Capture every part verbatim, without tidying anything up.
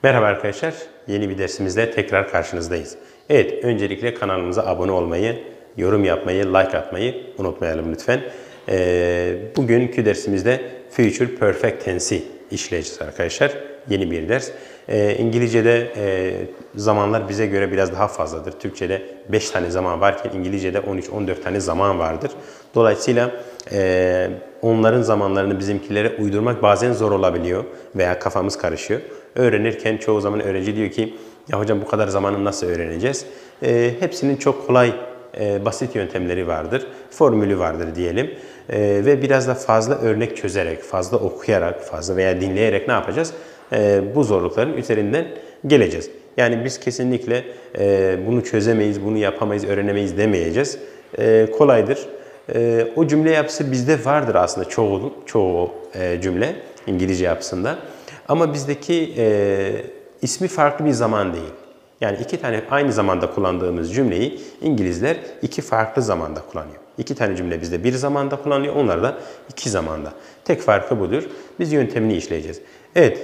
Merhaba arkadaşlar, yeni bir dersimizle tekrar karşınızdayız. Evet, öncelikle kanalımıza abone olmayı, yorum yapmayı, like atmayı unutmayalım lütfen. Ee, bugünkü dersimizde Future Perfect Tense'i işleyeceğiz arkadaşlar. Yeni bir ders. Ee, İngilizce'de e, zamanlar bize göre biraz daha fazladır. Türkçe'de beş tane zaman varken İngilizce'de on üç on dört tane zaman vardır. Dolayısıyla e, onların zamanlarını bizimkilere uydurmak bazen zor olabiliyor veya kafamız karışıyor. Öğrenirken çoğu zaman öğrenci diyor ki ya hocam bu kadar zamanı nasıl öğreneceğiz? E, hepsinin çok kolay, e, basit yöntemleri vardır. Formülü vardır diyelim. E, ve biraz da fazla örnek çözerek, fazla okuyarak, fazla veya dinleyerek ne yapacağız? E, bu zorlukların üzerinden geleceğiz. Yani biz kesinlikle e, bunu çözemeyiz, bunu yapamayız, öğrenemeyiz demeyeceğiz. E, kolaydır. E, o cümle yapısı bizde vardır aslında çoğu, çoğu e, cümle İngilizce yapısında. Ama bizdeki e, ismi farklı bir zaman değil. Yani iki tane aynı zamanda kullandığımız cümleyi İngilizler iki farklı zamanda kullanıyor. İki tane cümle bizde bir zamanda kullanıyor, onlar da iki zamanda. Tek farkı budur. Biz yöntemini işleyeceğiz. Evet,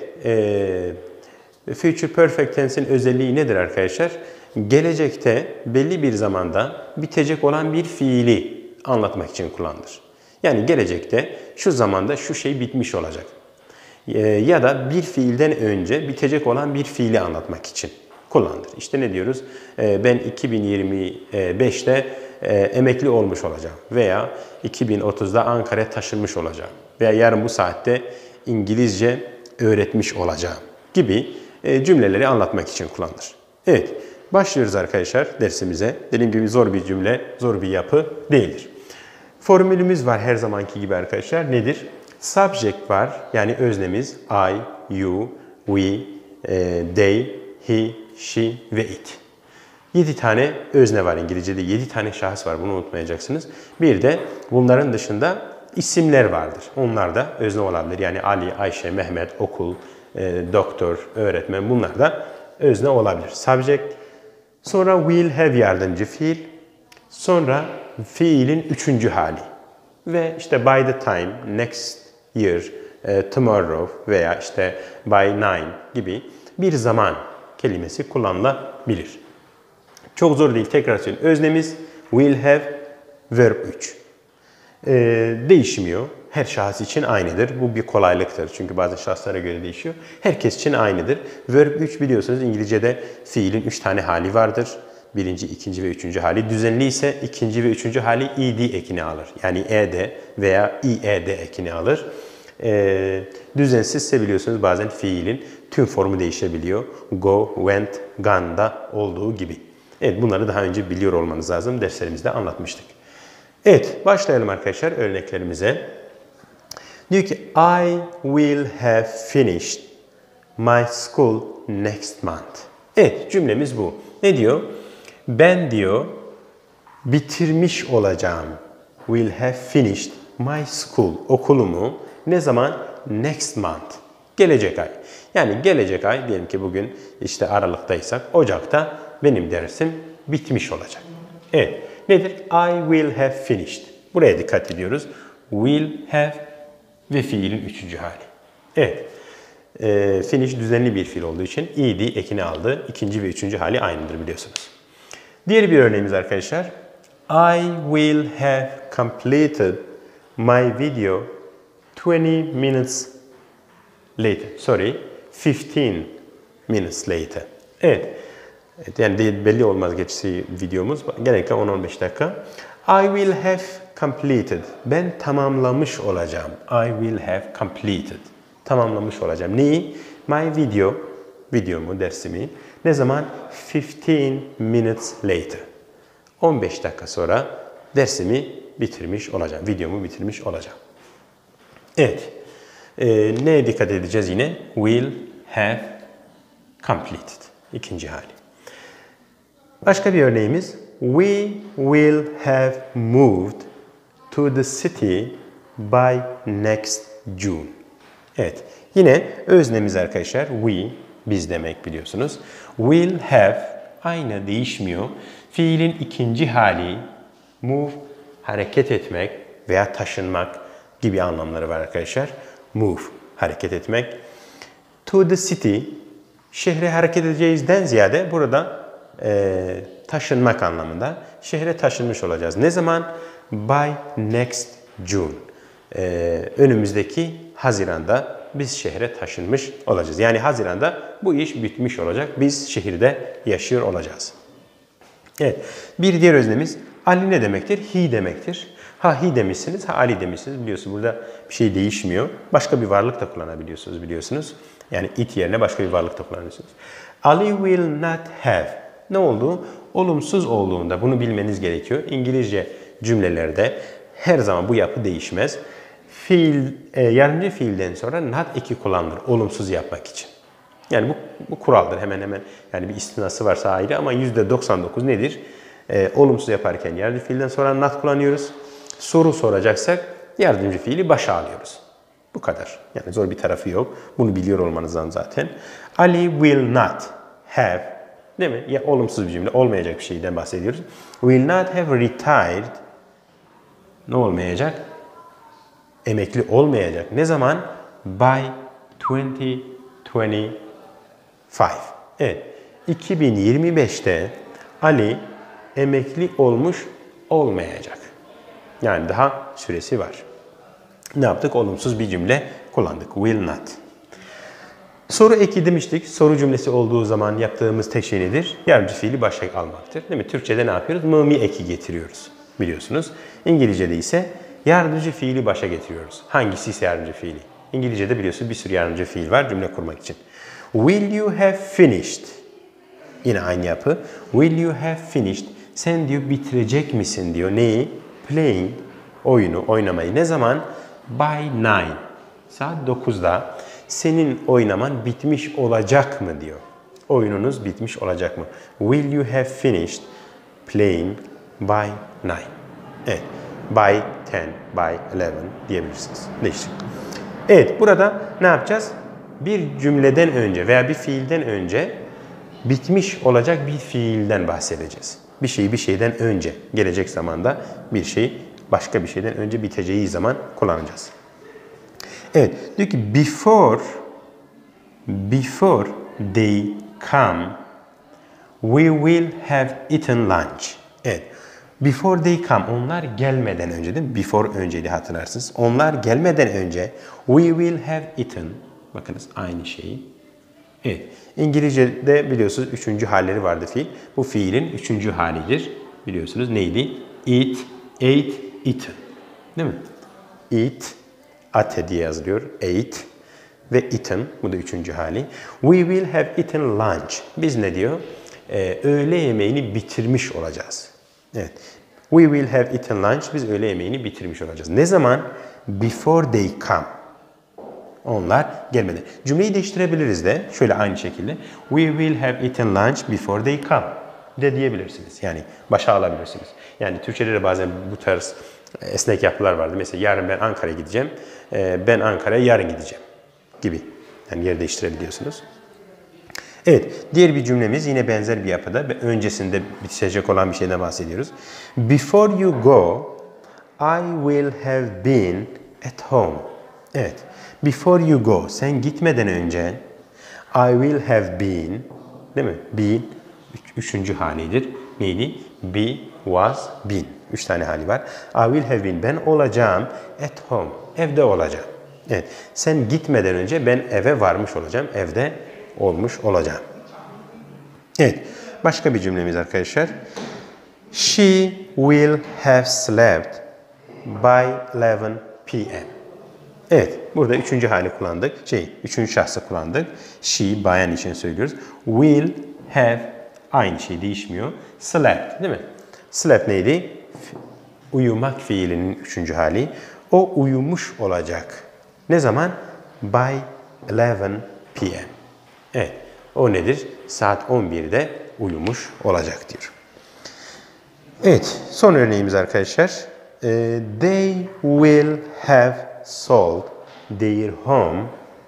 e, Future Perfect Tense'in özelliği nedir arkadaşlar? Gelecekte belli bir zamanda bitecek olan bir fiili anlatmak için kullanılır. Yani gelecekte şu zamanda şu şey bitmiş olacak. Ya da bir fiilden önce bitecek olan bir fiili anlatmak için kullanılır. İşte ne diyoruz? Ben iki bin yirmi beşte emekli olmuş olacağım veya iki bin otuzda Ankara'ya taşınmış olacağım veya yarın bu saatte İngilizce öğretmiş olacağım gibi cümleleri anlatmak için kullanılır. Evet, başlıyoruz arkadaşlar dersimize. Dediğim gibi zor bir cümle, zor bir yapı değildir. Formülümüz var her zamanki gibi arkadaşlar. Nedir? Subject var, yani öznemiz I, you, we, they, he, she ve it. Yedi tane özne var İngilizce'de, yedi tane şahıs var, bunu unutmayacaksınız. Bir de bunların dışında isimler vardır. Onlar da özne olabilir. Yani Ali, Ayşe, Mehmet, okul, doktor, öğretmen, bunlar da özne olabilir. Subject, sonra will have yardımcı fiil, sonra fiilin üçüncü hali. Ve işte by the time, next year, tomorrow veya işte by nine gibi bir zaman kelimesi kullanılabilir. Çok zor değil, tekrar söyleyeyim. Öznemiz will have, verb üç. Ee, değişmiyor. Her şahıs için aynıdır. Bu bir kolaylıktır. Çünkü bazı şahıslara göre değişiyor. Herkes için aynıdır. Verb üç biliyorsunuz İngilizce'de fiilin üç tane hali vardır. Birinci, ikinci ve üçüncü hali. Düzenli ise ikinci ve üçüncü hali ed ekini alır. Yani ed veya ied ekini alır. Ee, düzensizse biliyorsunuz bazen fiilin tüm formu değişebiliyor. Go, went, gone'da olduğu gibi. Evet, bunları daha önce biliyor olmanız lazım. Derslerimizde anlatmıştık. Evet, başlayalım arkadaşlar örneklerimize. Diyor ki I will have finished my school next month. Evet, cümlemiz bu. Ne diyor? Ben diyor bitirmiş olacağım. Will have finished my school. Okulumu ne zaman? Next month. Gelecek ay. Yani gelecek ay, diyelim ki bugün işte Aralık'taysak Ocak'ta benim dersim bitmiş olacak. Evet. Nedir? I will have finished. Buraya dikkat ediyoruz. Will have ve fiilin üçüncü hali. Evet. E, finish düzenli bir fiil olduğu için ed ekini aldı. İkinci ve üçüncü hali aynıdır biliyorsunuz. Diğer bir örneğimiz arkadaşlar. I will have completed my video twenty minutes later. Sorry, fifteen minutes later. Evet. Evet, yani değil, belli olmaz geçtiği videomuz. Genellikle on on beş dakika. I will have completed. Ben tamamlamış olacağım. I will have completed. Tamamlamış olacağım. Neyi? My video. Videomu, dersimi. Ne zaman? fifteen minutes later. on beş dakika sonra dersimi bitirmiş olacağım. Videomu bitirmiş olacağım. Evet. Ee, neye dikkat edeceğiz yine? Will have completed. İkinci hali. Başka bir örneğimiz. We will have moved to the city by next June. Evet. Yine öznemiz arkadaşlar. We, biz demek biliyorsunuz. Will have aynı, değişmiyor. Fiilin ikinci hali move, hareket etmek veya taşınmak gibi anlamları var arkadaşlar. Move, hareket etmek. To the city, Şehre hareket edeceğizden ziyade burada e, taşınmak anlamında şehre taşınmış olacağız. Ne zaman? By next June. E, önümüzdeki Haziran'da biz şehre taşınmış olacağız. Yani Haziran'da bu iş bitmiş olacak. Biz şehirde yaşıyor olacağız. Evet. Bir diğer öznemiz Ali ne demektir? He demektir. Ha he demişsiniz, ha Ali demişsiniz. Biliyorsunuz burada bir şey değişmiyor. Başka bir varlık da kullanabiliyorsunuz biliyorsunuz. Yani it yerine başka bir varlık da kullanıyorsunuz. Ali will not have. Ne oldu? Olumsuz olduğunda bunu bilmeniz gerekiyor. İngilizce cümlelerde her zaman bu yapı değişmez. Fiil, e, yardımcı fiilden sonra not eki kullanılır olumsuz yapmak için. Yani bu, bu kuraldır hemen hemen. Yani bir istinası varsa ayrı ama yüzde doksan dokuz nedir? E, olumsuz yaparken yardımcı fiilden sonra not kullanıyoruz. Soru soracaksak yardımcı fiili başa alıyoruz. Bu kadar. Yani zor bir tarafı yok. Bunu biliyor olmanızdan zaten. Ali will not have, değil mi? Ya olumsuz bir cümle, olmayacak bir şeyden bahsediyoruz. Will not have retired. Ne olmayacak? Emekli olmayacak. Ne zaman? By twenty twenty-five. Evet. iki bin yirmi beşte Ali emekli olmuş olmayacak. Yani daha süresi var. Ne yaptık? Olumsuz bir cümle kullandık. Will not. Soru eki demiştik. Soru cümlesi olduğu zaman yaptığımız tek şey nedir? Yardımcı fiili başa almaktır. Değil mi? Türkçe'de ne yapıyoruz? Mı eki getiriyoruz. Biliyorsunuz. İngilizce'de ise yardımcı fiili başa getiriyoruz. Hangisi ise yardımcı fiili. İngilizce'de biliyorsunuz bir sürü yardımcı fiil var cümle kurmak için. Will you have finished? Yine aynı yapı. Will you have finished? Sen diyor bitirecek misin diyor. Neyi? Playing. Oyunu, oynamayı. Ne zaman? By nine. Saat dokuzda senin oynaman bitmiş olacak mı diyor. Oyununuz bitmiş olacak mı? Will you have finished playing by nine? Evet. By ten, by eleven diyebilirsiniz. Değişik. Evet, burada ne yapacağız? Bir cümleden önce veya bir fiilden önce bitmiş olacak bir fiilden bahsedeceğiz. Bir şeyi bir şeyden önce, gelecek zamanda bir şey başka bir şeyden önce biteceği zaman kullanacağız. Evet, diyor ki before before they come we will have eaten lunch. Evet. Before they come, onlar gelmeden önce değil mi? Before önceydi hatırlarsınız. Onlar gelmeden önce we will have eaten. Bakınız aynı şeyi. Evet. İngilizce'de biliyorsunuz üçüncü halleri vardı fiil. Bu fiilin üçüncü halidir. Biliyorsunuz neydi? Eat, ate, eaten. Değil mi? Eat, ate diye yazılıyor. Ate ve eaten. Bu da üçüncü hali. We will have eaten lunch. Biz ne diyor? Ee, öğle yemeğini bitirmiş olacağız. Evet. We will have eaten lunch. Biz öğle yemeğini bitirmiş olacağız. Ne zaman? Before they come. Onlar gelmeden. Cümleyi değiştirebiliriz de. Şöyle aynı şekilde. We will have eaten lunch before they come. De diyebilirsiniz. Yani başa alabilirsiniz. Yani Türkçe'de de bazen bu tarz esnek yapılar vardı. Mesela yarın ben Ankara'ya gideceğim. Ben Ankara'ya yarın gideceğim. Gibi. Yani yer değiştirebiliyorsunuz. Evet, diğer bir cümlemiz yine benzer bir yapıda ve öncesinde bitecek olan bir şeyden bahsediyoruz. Before you go, I will have been at home. Evet, before you go, sen gitmeden önce I will have been, değil mi? Been, üç, üçüncü halidir. Neydi? Be, was, been. Üç tane hali var. I will have been, ben olacağım at home, evde olacağım. Evet, sen gitmeden önce ben eve varmış olacağım, evde olmuş olacağım. Evet. Başka bir cümlemiz arkadaşlar. She will have slept by eleven p m Evet. Burada üçüncü hali kullandık. Şey, üçüncü şahsı kullandık. She, bayan için söylüyoruz. Will have, aynı şey değişmiyor. Slept, değil mi? Slept neydi? Uyumak fiilinin üçüncü hali. O uyumuş olacak. Ne zaman? By eleven p m Evet. O nedir? Saat on birde uyumuş olacak diyor. Evet. Son örneğimiz arkadaşlar. They will have sold their home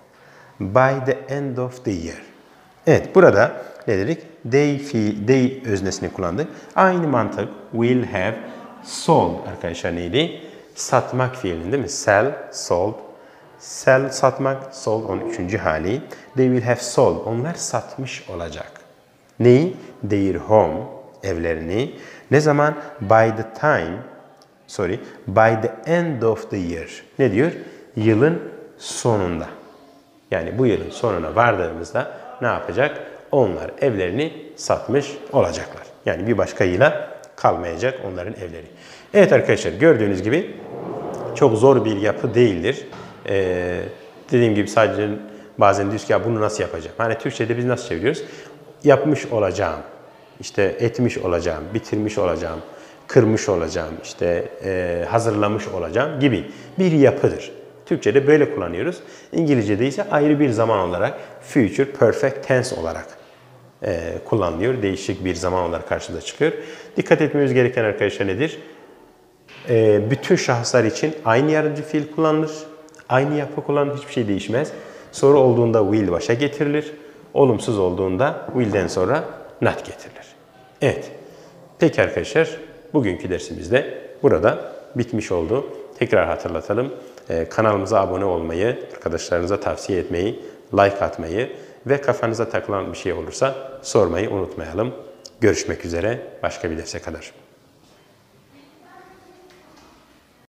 by the end of the year. Evet. Burada ne dedik? They, fiil, they öznesini kullandık. Aynı mantık. Will have sold arkadaşlar neydi? Satmak fiilinin değil mi? Sell, sold. Sell satmak, sold onun üçüncü hali. They will have sold. Onlar satmış olacak. Neyi? Their home, evlerini. Ne zaman? By the time, sorry, by the end of the year. Ne diyor? Yılın sonunda. Yani bu yılın sonuna vardığımızda ne yapacak? Onlar evlerini satmış olacaklar. Yani bir başka yıla kalmayacak onların evleri. Evet arkadaşlar, gördüğünüz gibi çok zor bir yapı değildir. Ee, dediğim gibi sadece bazen diyoruz ki ya bunu nasıl yapacağım? Hani Türkçe'de biz nasıl çeviriyoruz? Yapmış olacağım, işte etmiş olacağım, bitirmiş olacağım, kırmış olacağım, işte e, hazırlamış olacağım gibi bir yapıdır. Türkçe'de böyle kullanıyoruz. İngilizce'de ise ayrı bir zaman olarak future perfect tense olarak e, kullanılıyor. Değişik bir zaman olarak karşımıza çıkıyor. Dikkat etmemiz gereken arkadaşlar nedir? E, bütün şahıslar için aynı yardımcı fiil kullanılır. Aynı yapı kullanılır. Hiçbir şey değişmez. Soru olduğunda will başa getirilir. Olumsuz olduğunda will'den sonra not getirilir. Evet. Peki arkadaşlar, bugünkü dersimizde burada bitmiş oldu. Tekrar hatırlatalım. Ee, kanalımıza abone olmayı, arkadaşlarınıza tavsiye etmeyi, like atmayı ve kafanıza takılan bir şey olursa sormayı unutmayalım. Görüşmek üzere başka bir derse kadar.